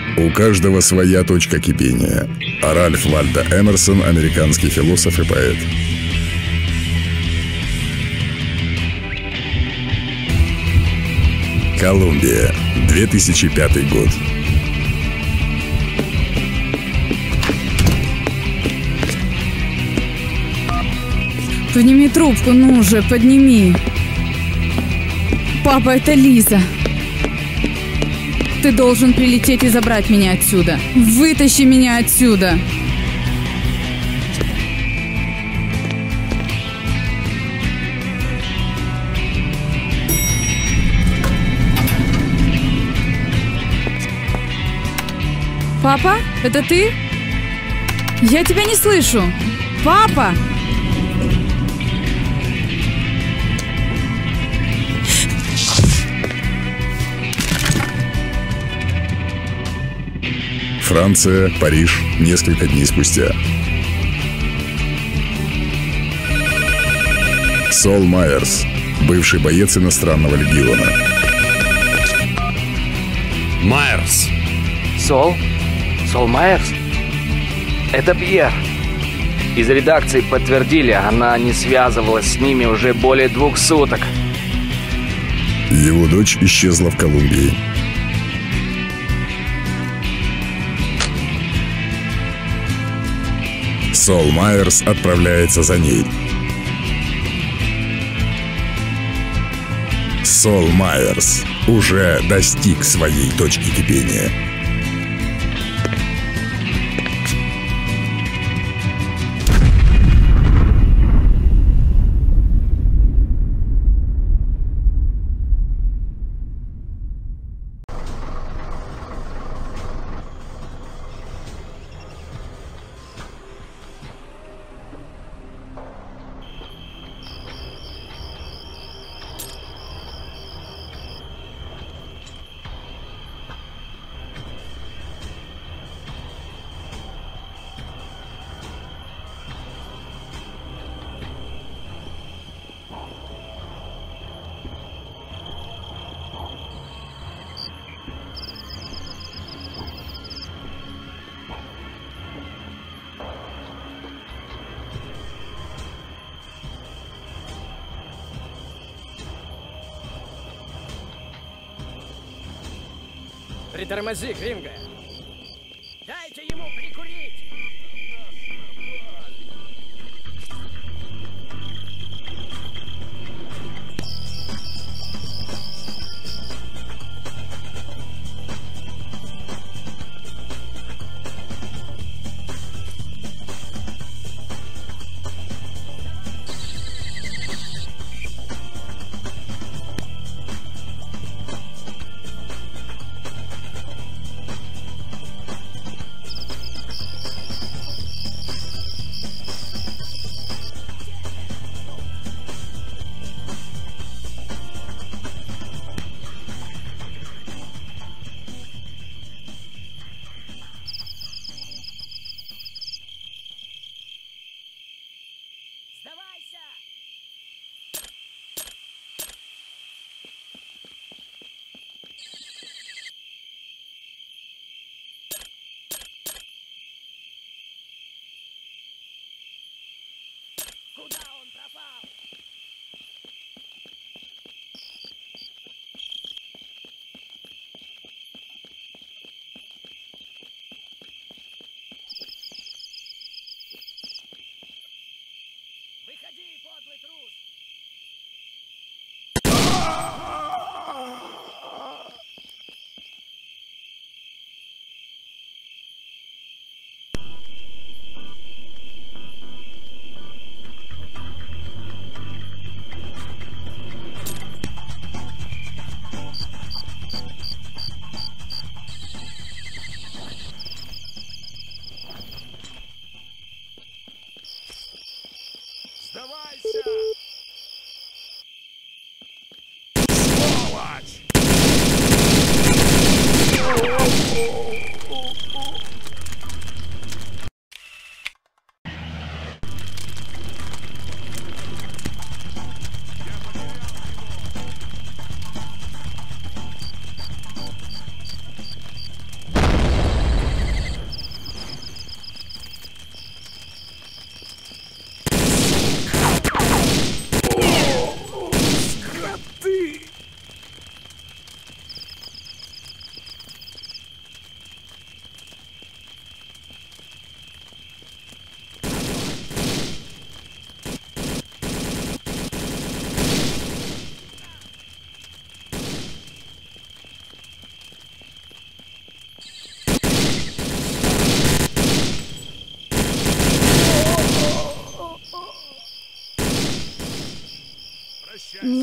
У каждого своя точка кипения. Ральф Вальдо Эмерсон, американский философ и поэт. Колумбия, 2005 год. Подними трубку, ну же, подними. Папа, это Лиза. Ты должен прилететь и забрать меня отсюда. Вытащи меня отсюда. Папа, это ты? Я тебя не слышу. Папа! Франция, Париж, несколько дней спустя. Сол Майерс, бывший боец иностранного легиона. Майерс. Сол? Сол Майерс? Это Пьер. Из редакции подтвердили, она не связывалась с ними уже более 2 суток. Его дочь исчезла в Колумбии. Сол Майерс отправляется за ней. Сол Майерс уже достиг своей точки кипения. Притормози, Гринго. Дайте ему прикурить.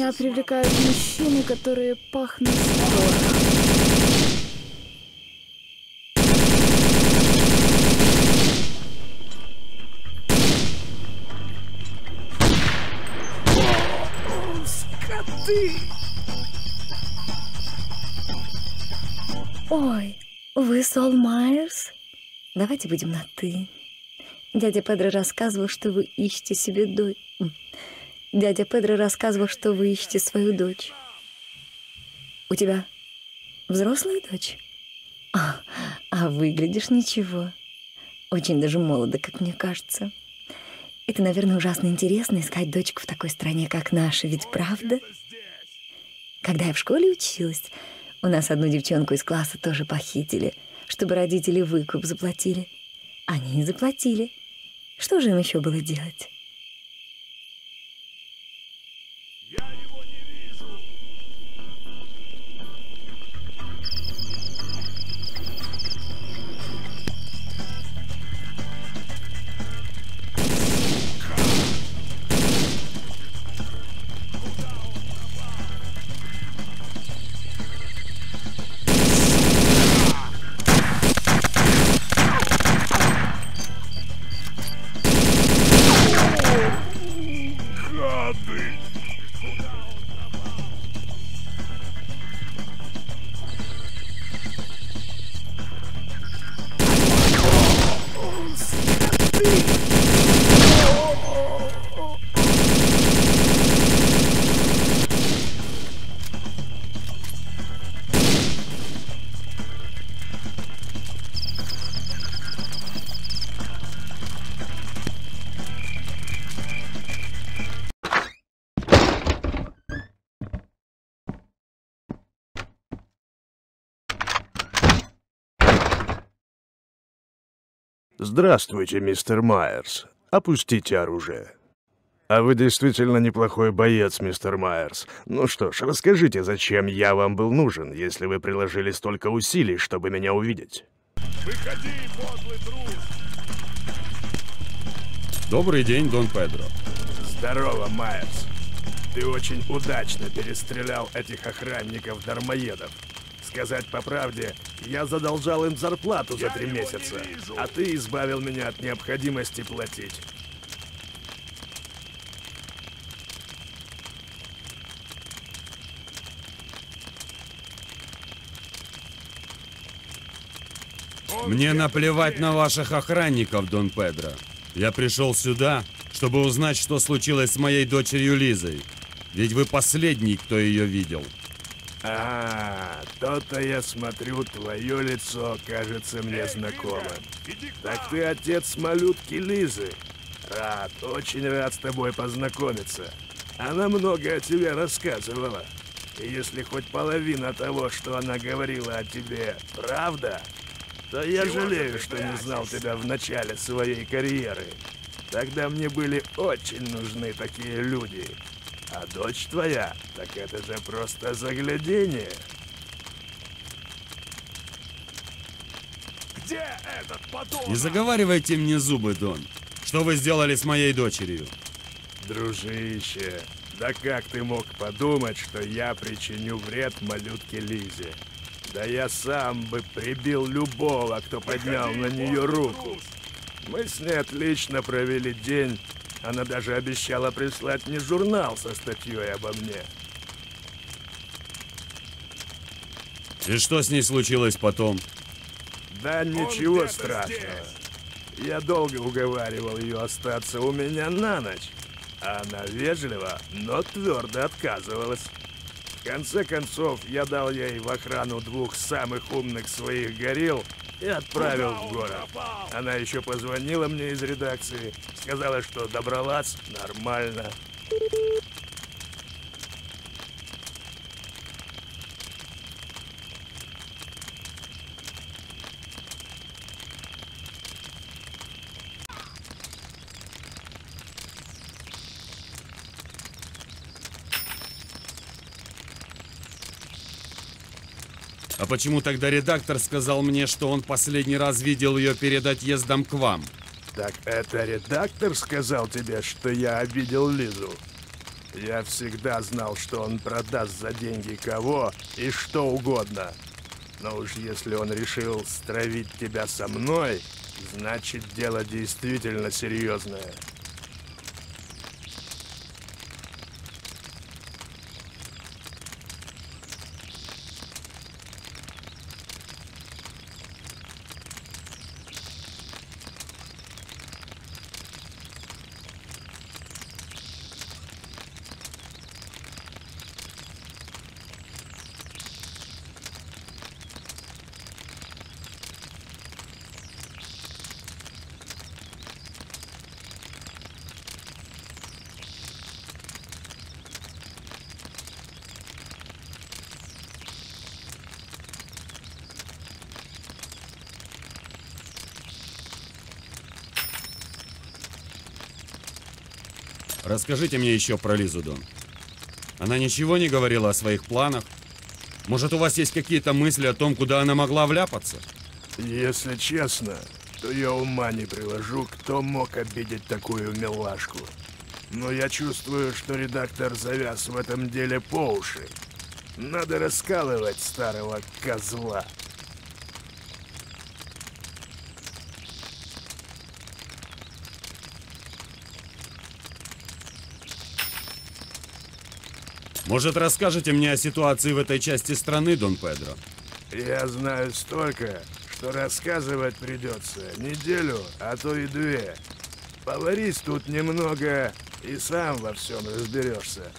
Меня привлекают мужчины, которые пахнут порохом. Ой, вы Сол Майерс? Давайте будем на «ты». Дядя Педро рассказывал, что вы ищете себе дочь. Дядя Педро рассказывал, что вы ищете свою дочь. У тебя взрослая дочь? А выглядишь ничего. Очень даже молодо, как мне кажется. Это, наверное, ужасно интересно искать дочку в такой стране, как наша, ведь правда? Когда я в школе училась, у нас одну девчонку из класса тоже похитили, чтобы родители выкуп заплатили. Они и заплатили. Что же им еще было делать? Здравствуйте, мистер Майерс. Опустите оружие. А вы действительно неплохой боец, мистер Майерс. Ну что ж, расскажите, зачем я вам был нужен, если вы приложили столько усилий, чтобы меня увидеть? Выходи, подлый трус! Добрый день, Дон Педро. Здорово, Майерс. Ты очень удачно перестрелял этих охранников-дармоедов. Сказать по правде, я задолжал им зарплату за 3 месяца, а ты избавил меня от необходимости платить. Мне наплевать на ваших охранников, Дон Педро. Я пришел сюда, чтобы узнать, что случилось с моей дочерью Лизой. Ведь вы последний, кто ее видел. То-то я смотрю, твое лицо кажется мне знакомым. Так ты отец малютки Лизы. Очень рад с тобой познакомиться. Она много о тебе рассказывала. И если хоть половина того, что она говорила о тебе, правда, то я жалею, что не знал тебя в начале своей карьеры. Тогда мне были очень нужны такие люди. А дочь твоя, так это же просто заглядение. Где этот подонок? Не заговаривайте мне зубы, Дон. Что вы сделали с моей дочерью? Дружище, да как ты мог подумать, что я причиню вред малютке Лизе? Да я сам бы прибил любого, кто поднял на нее руку. Мы с ней отлично провели день. Она даже обещала прислать мне журнал со статьей обо мне. И что с ней случилось потом? Да ничего страшного. Я долго уговаривал ее остаться у меня на ночь. А она вежливо, но твердо отказывалась. В конце концов, я дал ей в охрану 2 самых умных своих горилл и отправил в город. Она еще позвонила мне из редакции, сказала, что добралась нормально. А почему тогда редактор сказал мне, что он последний раз видел ее перед отъездом к вам? Так это редактор сказал тебе, что я обидел Лизу? Я всегда знал, что он продаст за деньги кого и что угодно. Но уж если он решил стравить тебя со мной, значит, дело действительно серьезное. Расскажите мне еще про Лизу, Дон. Она ничего не говорила о своих планах? Может, у вас есть какие-то мысли о том, куда она могла вляпаться? Если честно, то я ума не приложу, кто мог обидеть такую милашку. Но я чувствую, что редактор завяз в этом деле по уши. Надо раскалывать старого козла. Может, расскажете мне о ситуации в этой части страны, Дон Педро? Я знаю столько, что рассказывать придется неделю, а то и 2. Поварись тут немного, и сам во всем разберешься.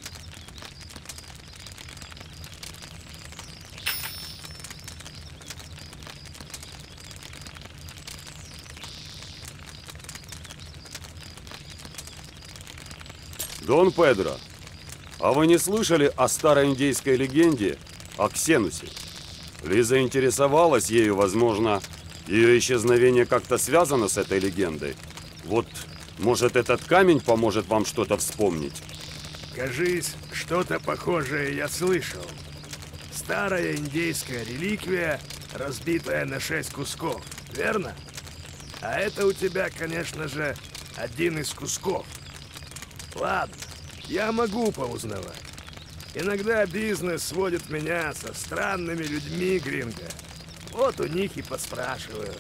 Дон Педро, а вы не слышали о старой индейской легенде о Ксенусе? Лиза интересовалась ею, возможно, ее исчезновение как-то связано с этой легендой. Вот, может, этот камень поможет вам что-то вспомнить? Кажись, что-то похожее я слышал. Старая индейская реликвия, разбитая на 6 кусков, верно? А это у тебя, конечно же, один из кусков. Ладно, я могу поузнавать. Иногда бизнес сводит меня со странными людьми, Гринго. Вот у них и поспрашиваю.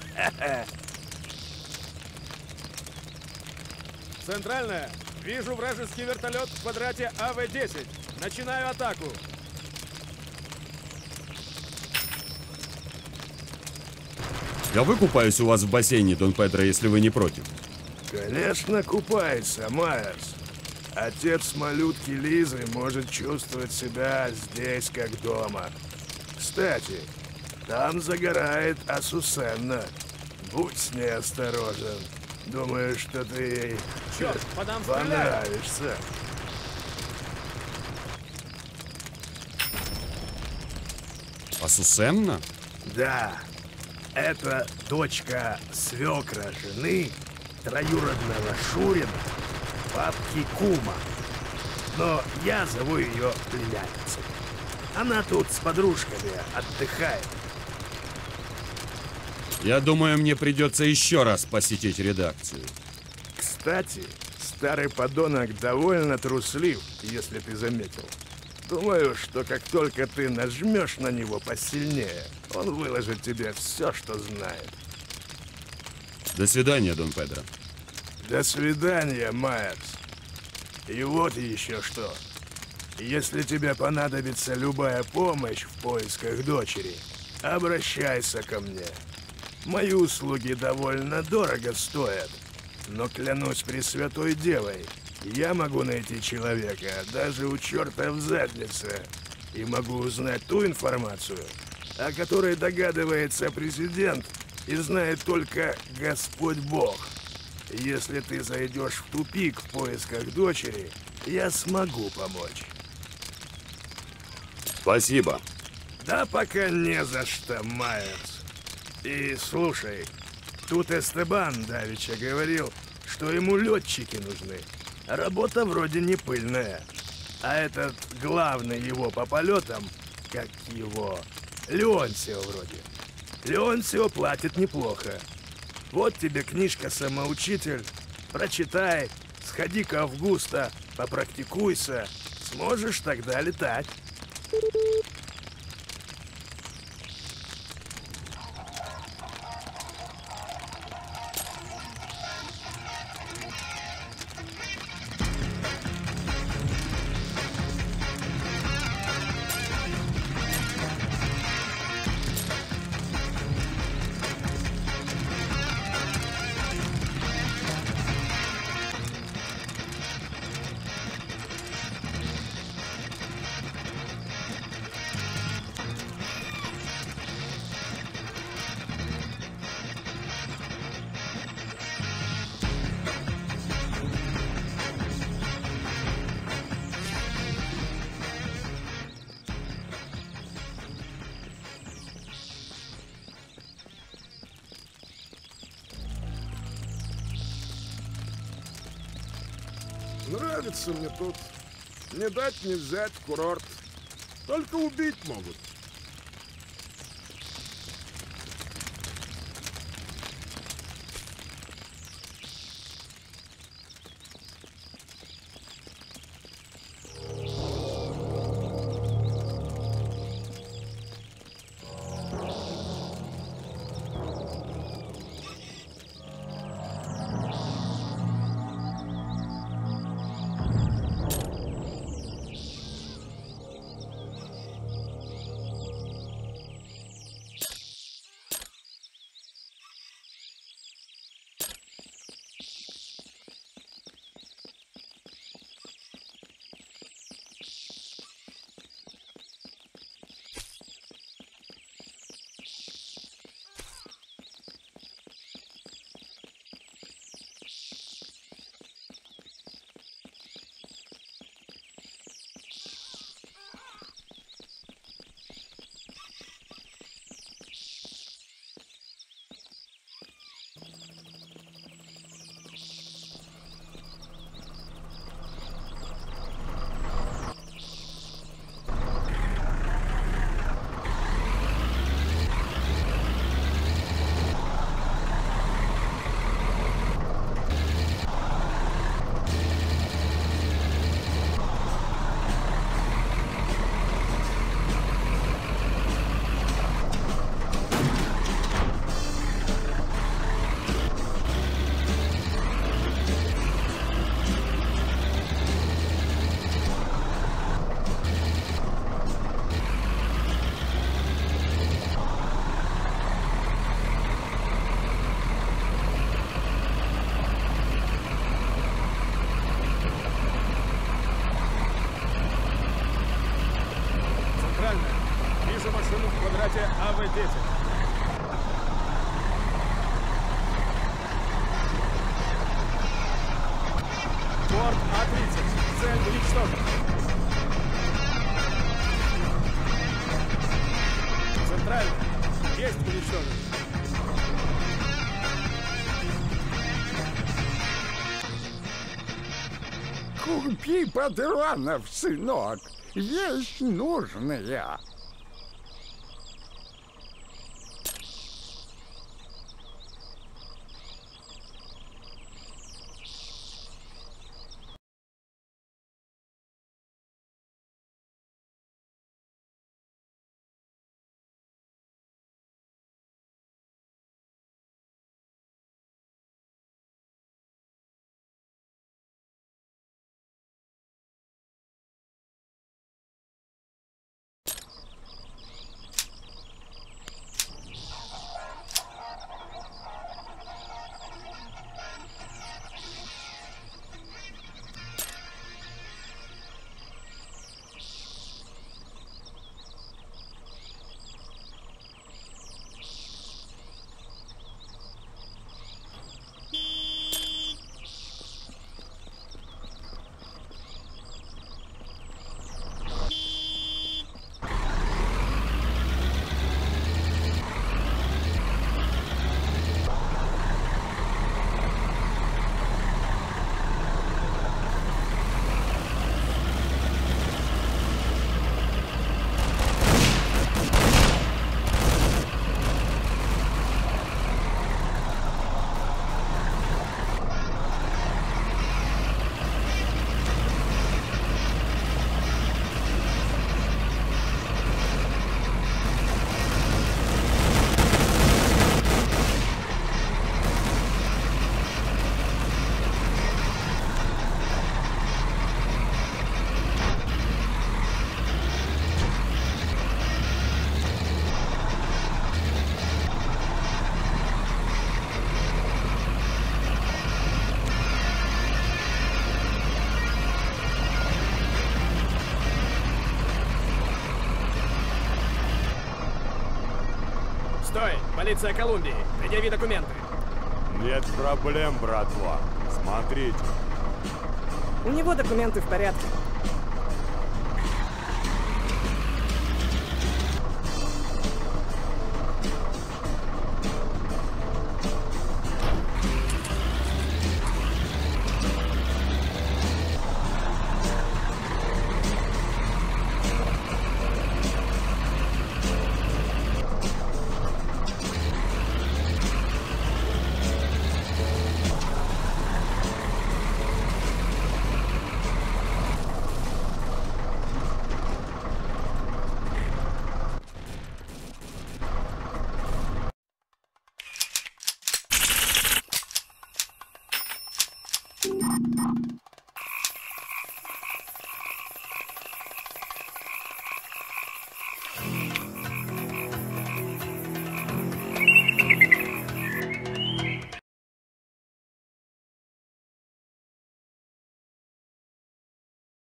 Центральная. Вижу вражеский вертолет в квадрате АВ-10. Начинаю атаку. Я выкупаюсь у вас в бассейне, Дон Педро, если вы не против. Конечно, купается, Майерс. Отец малютки Лизы может чувствовать себя здесь как дома. Кстати, там загорает Асусенна. Будь с ней осторожен. Думаю, что ты ей понравишься. Асусенна? Да, это дочка свекра жены троюродного Шурина, бабки Кума. Но я зову ее племянницей. Она тут с подружками отдыхает. Я думаю, мне придется еще раз посетить редакцию. Кстати, старый подонок довольно труслив, если ты заметил. Думаю, что как только ты нажмешь на него посильнее, он выложит тебе все, что знает. До свидания, Дон Педро. До свидания, Майерс. И вот еще что. Если тебе понадобится любая помощь в поисках дочери, обращайся ко мне. Мои услуги довольно дорого стоят, но клянусь Пресвятой Девой, я могу найти человека даже у черта в заднице и могу узнать ту информацию, о которой догадывается президент и знает только Господь Бог. Если ты зайдешь в тупик в поисках дочери, я смогу помочь. Спасибо. Да пока не за что, Майерс. И слушай, тут Эстебан давеча говорил, что ему летчики нужны. Работа вроде не пыльная. А этот главный его по полетам, как его, Леонсио вроде. Леонсио платит неплохо. Вот тебе книжка «Самоучитель». Прочитай, сходи к Августа, Попрактикуйся. Сможешь тогда летать. Нравится мне тут. Не дать не взять курорт. Только убить могут. АВ-10. Борт А-30. Цель уничтожена. Центральный. Есть уничтожен. Купи патронов, сынок. Вещь нужная. Полиция Колумбии, предъяви документы. Нет проблем, братва. Смотрите. У него документы в порядке.